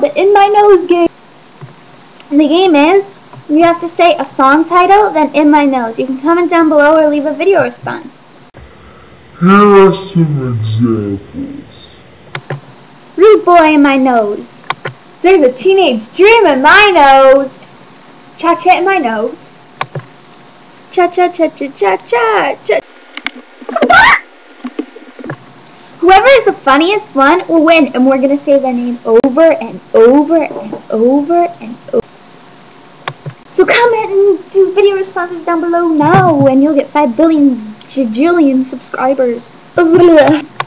the In My Nose game. The game is, you have to say a song title, then In My Nose. You can comment down below or leave a video response. Here are some examples. Rude boy in my nose. There's a teenage dream in my nose. Cha-cha in my nose. Cha-cha-cha-cha-cha-cha. Whoever is the funniest one will win, and we're going to say their name over and over and over and over. So comment and do video responses down below now, and you'll get 5 billion jillion subscribers.